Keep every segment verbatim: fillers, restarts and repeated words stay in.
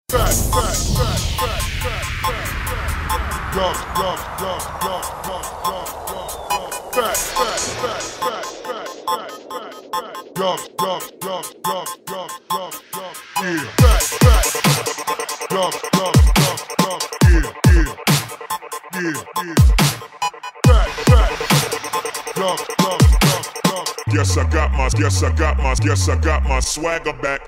Guess I got my, guess I got my, guess I got my swagger back.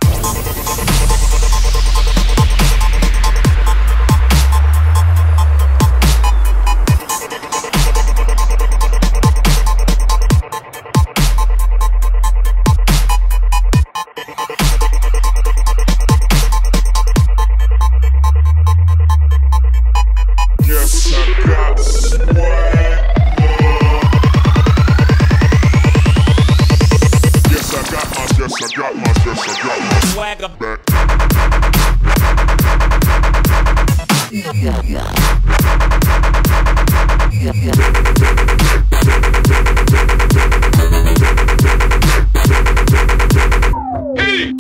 Guess I got swagger. Guess I got my, guess I got my swagger back. Hey!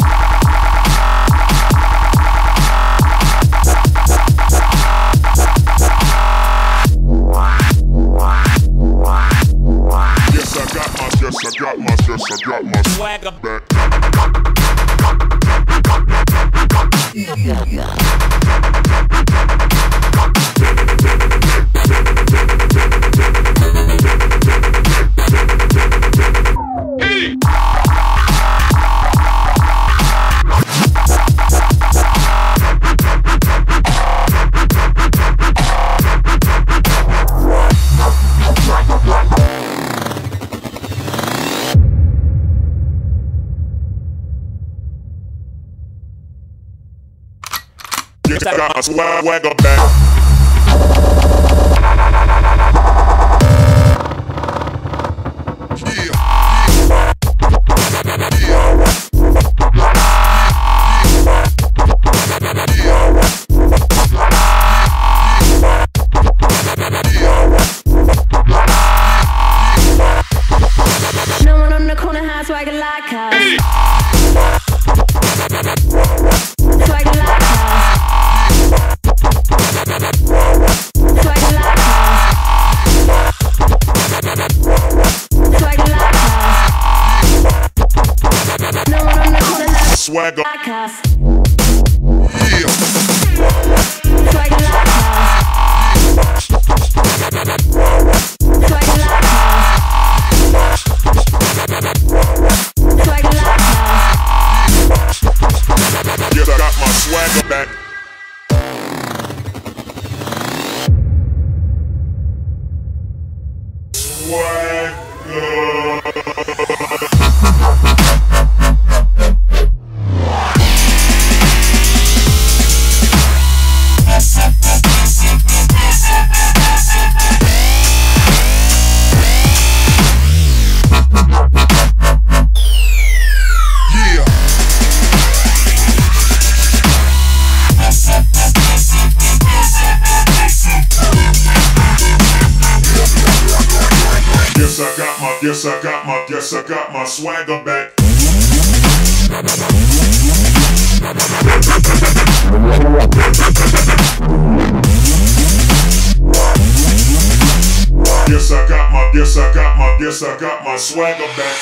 Guess I got my, guess I got my, guess I got my swagger back. Guess I got my swagger back. No one on the corner has swagger like us. Swagger like us. Swagger like us. Swagger like us. No one on the corner has Swagger like us. Yeah. Swagger like us. Swagger like us. Swagger like us. Guess I got my swagger back. Guess I got my, guess I got my, guess I got my swagger back. Guess I got my, guess I got my, guess I got my swagger back.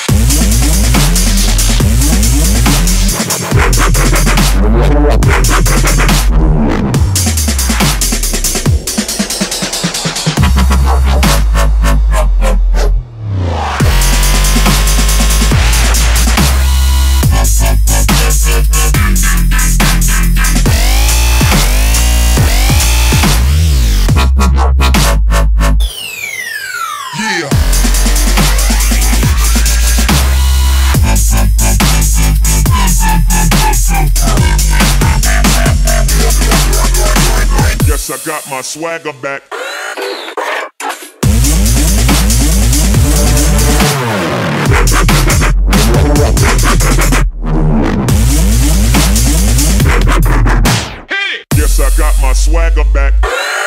Yeah. Guess I got my swagger back. Guess I got my swagger back.